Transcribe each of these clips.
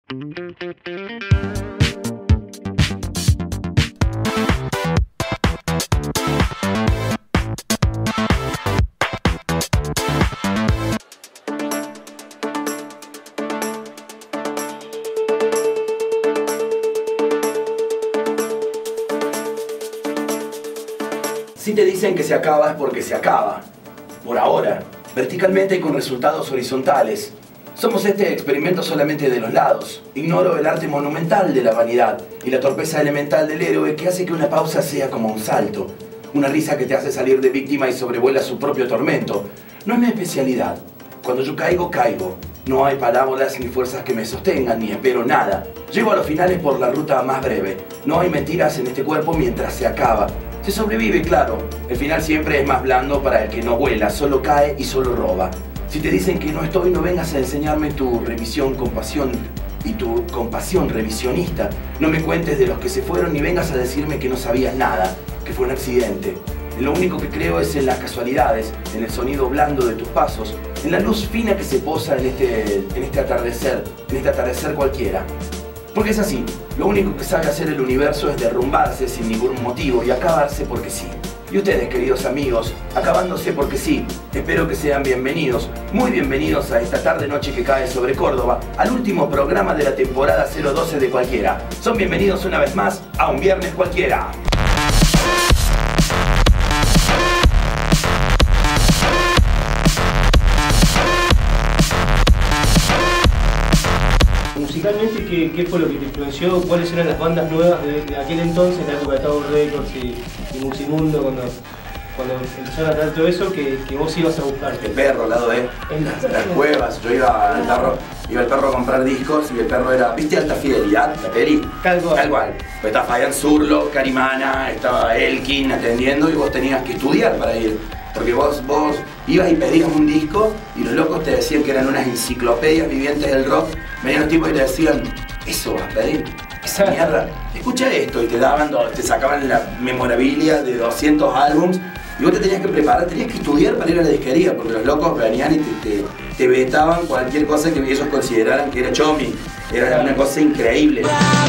Si te dicen que se acaba es porque se acaba. Por ahora, verticalmente y con resultados horizontales. Somos este experimento solamente de los lados. Ignoro el arte monumental de la vanidad y la torpeza elemental del héroe que hace que una pausa sea como un salto. Una risa que te hace salir de víctima y sobrevuela su propio tormento. No es mi especialidad. Cuando yo caigo, caigo. No hay parábolas ni fuerzas que me sostengan, ni espero nada. Llego a los finales por la ruta más breve. No hay mentiras en este cuerpo mientras se acaba. Se sobrevive, claro. El final siempre es más blando para el que no vuela, solo cae y solo roba. Si te dicen que no estoy, no vengas a enseñarme tu revisión con pasión y tu compasión revisionista. No me cuentes de los que se fueron ni vengas a decirme que no sabías nada, que fue un accidente. Lo único que creo es en las casualidades, en el sonido blando de tus pasos, en la luz fina que se posa en este atardecer cualquiera. Porque es así, lo único que sabe hacer el universo es derrumbarse sin ningún motivo y acabarse porque sí. Y ustedes, queridos amigos, acabándose porque sí, espero que sean bienvenidos, muy bienvenidos a esta tarde-noche que cae sobre Córdoba, al último programa de la temporada 012 de Cualquiera. Son bienvenidos una vez más a un viernes cualquiera. Musicalmente, ¿qué fue lo que te influenció? ¿Cuáles eran las bandas nuevas de aquel entonces, la época de Tower Records y Musimundo, cuando empezaron a traer todo eso, que vos ibas a buscar? El perro, al lado de las cuevas. Yo iba al perro a comprar discos y el perro era, ¿viste Alta Fidelidad? La peli. Tal cual. Pues estaba Fabián Zurlo, Carimana, estaba Elkin atendiendo y vos tenías que estudiar para ir. Porque vos ibas y pedías un disco y los locos te decían que eran unas enciclopedias vivientes del rock. Venían los tipos y te decían, ¿eso vas a pedir? Esa mierda. Escucha esto y te sacaban la memorabilia de 200 álbums y vos te tenías que preparar, tenías que estudiar para ir a la disquería porque los locos venían y te vetaban cualquier cosa que ellos consideraran que era chomi. Era una cosa increíble.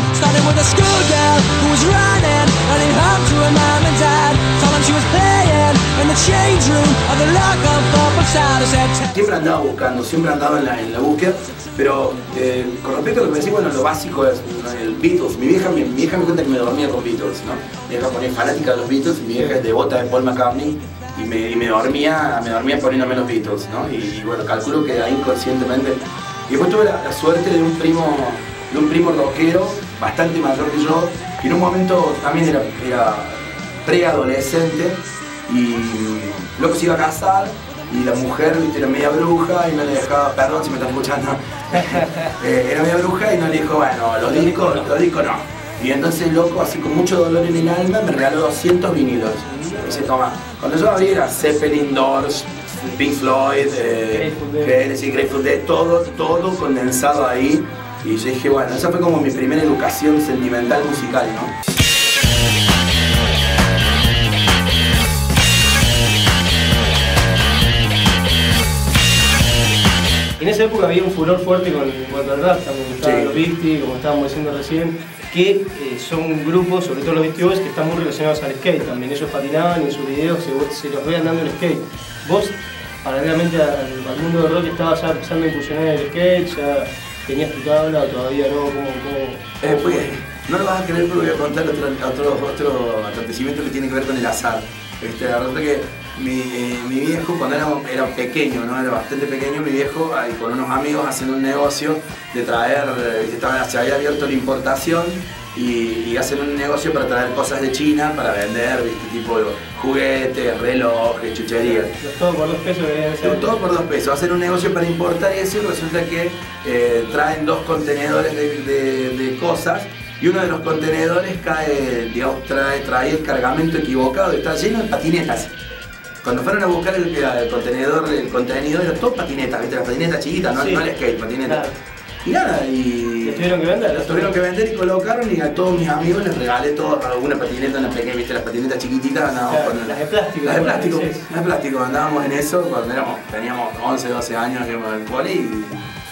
Siempre andaba buscando, siempre andaba en la búsqueda, pero con respecto a lo que me decís, bueno, lo básico es el Beatles. Mi vieja me cuenta que me dormía con Beatles, ¿no? Mi vieja ponía fanática de los Beatles y mi vieja es devota de Paul McCartney y me dormía poniéndome los Beatles, ¿no? Y bueno, calculo que ahí inconscientemente. Y después tuve la suerte de un primo rockero bastante mayor que yo, que en un momento también era preadolescente y loco se iba a casar y la mujer, viste, era media bruja y no le dejaba, perdón si me están escuchando, era media bruja y no le dijo, bueno, los discos no. Y entonces loco, así con mucho dolor en el alma, me regaló 200 vinilos. Y dice, toma, cuando yo abrí era Zeppelin, Doors, Pink Floyd, Grateful Dead, todo condensado ahí. Y yo dije, bueno, esa fue como mi primera educación sentimental musical, ¿no? En esa época había un furor fuerte con cuanto al rap, también estaban los Beastie, como estábamos diciendo recién, que son grupos, sobre todo los Beastie Boys, que están muy relacionados al skate también. Ellos patinaban y en sus videos se los veían dando el skate. Vos, paralelamente al mundo del rock, estabas ya empezando a incursionar en el skate, ya tenías tu tabla o todavía no, ¿cómo? No lo vas a creer, pero voy a contar otro acontecimiento que tiene que ver con el azar. La verdad que mi viejo, cuando era pequeño, ¿no? Era bastante pequeño, mi viejo con unos amigos haciendo un negocio de traer, se había abierto la importación y hacen un negocio para traer cosas de China para vender, ¿viste? Tipo juguetes, relojes, chucherías. Todo por 2 pesos deberían ser. Todo por 2 pesos. Hacen un negocio para importar eso y resulta que traen 2 contenedores de cosas. Y uno de los contenedores trae el cargamento equivocado y está lleno de patinetas. Cuando fueron a buscar el contenido era todo patinetas, ¿viste? Las patinetas chiquitas, no, sí, no el skate, patinetas. Claro. Y nada, y... ¿Las tuvieron que vender? Las tuvieron que vender y colocaron y a todos mis amigos les regalé alguna patineta, una pequeña, ¿viste? Las patinetas chiquititas andábamos con... Las de plástico. Las de plástico, las de plástico, andábamos en eso cuando teníamos 11, 12 años, íbamos al cole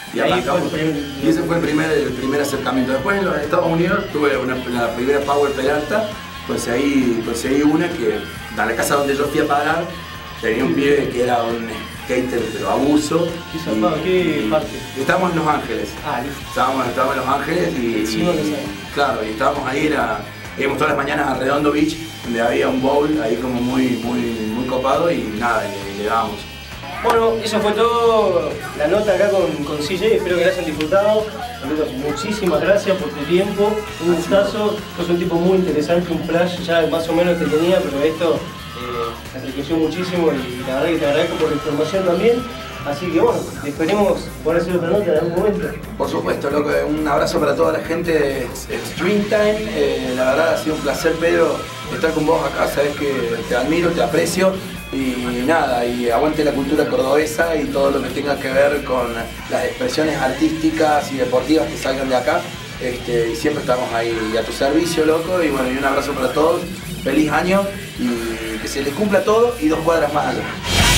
Y arrancamos. Y ese fue el primer acercamiento. Después en los Estados Unidos tuve la primera Power Peralta, conseguí una que en la casa donde yo fui a parar tenía un pibe que era un skater pero abuso. ¿Qué parte? Estábamos en Los Ángeles. Listo. Estábamos en Los Ángeles claro, y estábamos ahí, íbamos todas las mañanas a Redondo Beach, donde había un bowl ahí como muy copado y nada, le dábamos. Bueno, eso fue todo la nota acá con CJ, espero que la hayan disfrutado. Muchísimas gracias por tu tiempo, un gustazo, sos un tipo muy interesante, un flash ya más o menos te tenía, pero esto me enriqueció muchísimo y la verdad que te agradezco por la información también. Así que bueno, esperemos poder hacer otra nota en algún momento. Por supuesto, loco, un abrazo para toda la gente de Extreme Time. La verdad ha sido un placer, Pedro, estar con vos acá, sabés que te admiro, te aprecio. Y nada, y aguante la cultura cordobesa y todo lo que tenga que ver con las expresiones artísticas y deportivas que salgan de acá. Y siempre estamos ahí a tu servicio, loco. Y bueno, y un abrazo para todos, feliz año y que se les cumpla todo y 2 cuadras más allá.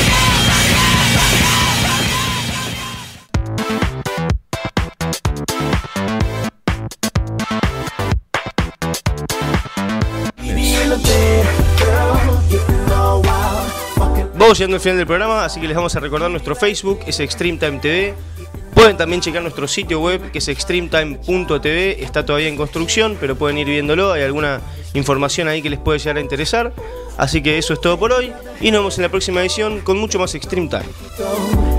Vamos llegando al final del programa, así que les vamos a recordar nuestro Facebook, es Extreme Time TV. Pueden también checar nuestro sitio web, que es extremetime.tv. Está todavía en construcción, pero pueden ir viéndolo. Hay alguna información ahí que les puede llegar a interesar. Así que eso es todo por hoy. Y nos vemos en la próxima edición con mucho más Extreme Time.